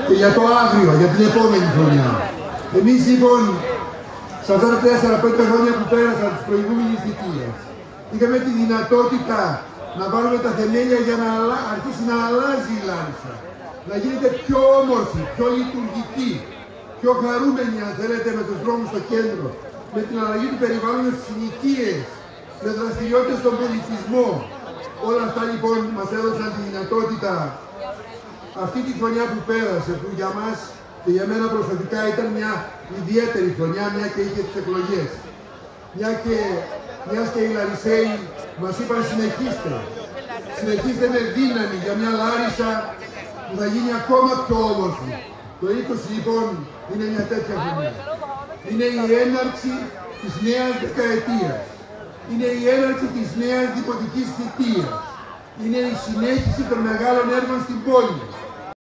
και για το αύριο, για την επόμενη χρονιά. Εμείς λοιπόν, σε αυτά τα 4-5 χρόνια που πέρασαν της προηγούμενης θητείας, είχαμε τη δυνατότητα να βάλουμε τα θεμέλια για να αρχίσει να αλλάζει η Λάρισα. Να γίνεται πιο όμορφη, πιο λειτουργική, πιο χαρούμενη αν θέλετε με τους δρόμους στο κέντρο, με την αλλαγή του περιβάλλοντος στις συνοικίες, με δραστηριότητες στον πολιτισμό. Όλα αυτά λοιπόν μας έδωσαν τη δυνατότητα αυτή τη χρονιά που πέρασε, που για μας και για μένα προσωπικά ήταν μια ιδιαίτερη χρονιά, μια και είχε τις εκλογές. Μιας και οι Λαρισαίοι μας είπαν συνεχίστε. Συνεχίστε με δύναμη για μια Λάρισα που θα γίνει ακόμα πιο όμορφη. Το 20 λοιπόν είναι μια τέτοια χρονιά. Είναι η έναρξη της νέας δεκαετίας. Είναι η έναρξη της νέας δημοτικής θητείας. Είναι η συνέχιση των μεγάλων έργων στην πόλη.